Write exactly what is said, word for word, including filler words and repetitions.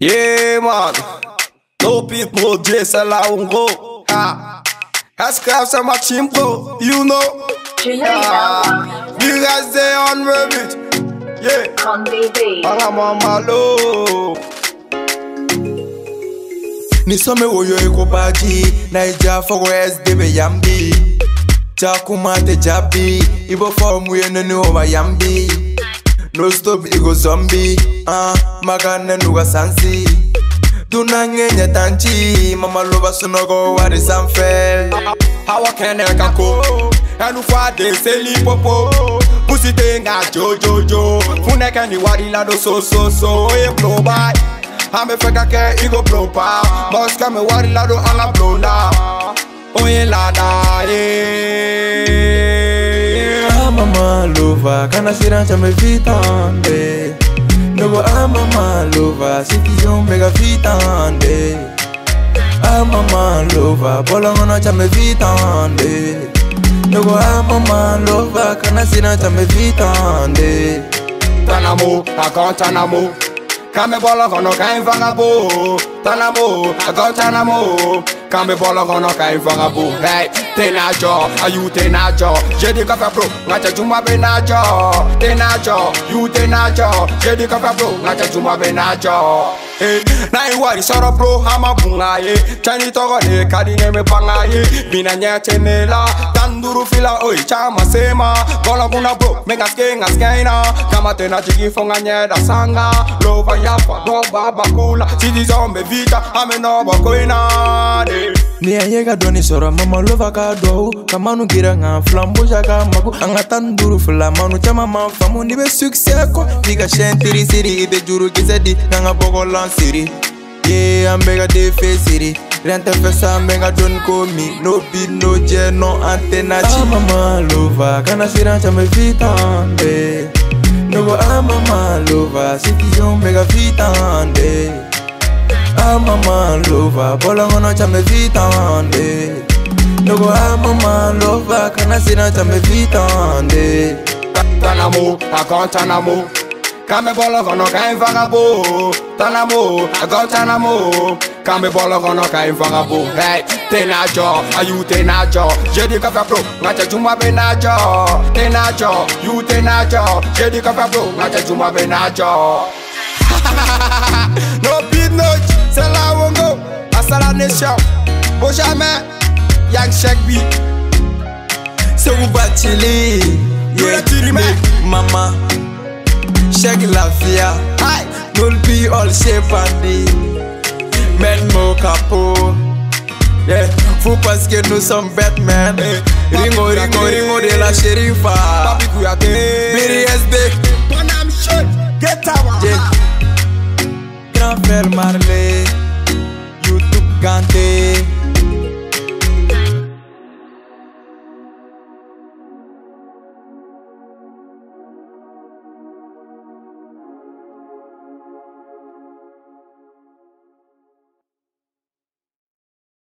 Yeah, man. No people, J-S L A Ungo. Ah. Escrave, c'est ma team, bro. You know. Ah. You guys, they on Reddit. Yeah. On B B. Mama malo. Nisome woyo eko paji Naija fogo S D B yambi Chakuma te jabi Ibo form we no no over yambi No stop ego zombie Ah, magane nuga sansi Tunange nyatanchi Mama loba sunogo wari sanfel Hawa kene kako Enu fade seli popo Pussy tenga jo jo jo Funeke ni wari lado so so so E blow by Ame feka ke igo blow pa Moska me wari lado ala blow na Oye lada yeah. Ama malova Kana sirancha me vitande Nogo ama malova Citizen mega vitande Ama malova Bolongono cha me vitande Nogo ama malova Kana sirancha me vitande Tanamo, akon tanamo Kame bolo kono ka vagabo Tanamo, akon tanamo Kame bolo kono ka vagabo Hey, tenajo, ayu tenajo Jedi kafe bro, ngacha juma benajo Tenajo, you tenajo Jedi kafe bro, ngacha juma benajo Hey, na iwari soro bro, hama bunga ye Chani togo de kadi neme panga ye Bina nye chenela, tanduru fila oi chama sema Bolo kuna bro, menga skenga skena Kama tena chigi fonga nye da sanga Lova yafa, no baba kula Sidi zombe vita, ame no bakoina Ni ayega doni soro mama lova ka do Kamanu gira nga flambo jaka maku Anga tanduru fila manu chama mafamu Nibe succès ko Niga shentiri siri ide juru kizedi Nanga boko lansiri Yeah, ambega defe siri Rente fesa ambega don komi No beat, no jet, no antena chi Ama malova, kana sirancha me vitande Nogo ama malova, citizen mega vitande Ama malova, bolongono cha me vitande Nogo ama malova, kana sirancha me vitande Tanamo, akon tanamo Kame bolo kono ka vagabo Tanamo, akon tanamo Kame bolo kono ka vagabo Hey, tenajo, ayu tenajo Jedi kafe bro, ngacha juma benajo Tenajo, you tenajo Jedi kafe bro, ngacha juma benajo No beat no c'est là où on go Asa la nation Benjamin Young Shaq B C'est où batili Yeah, mama Shaq la via Nul be all shape bandi Men mo capo Yeah, faut parce que nous sommes Batman Ring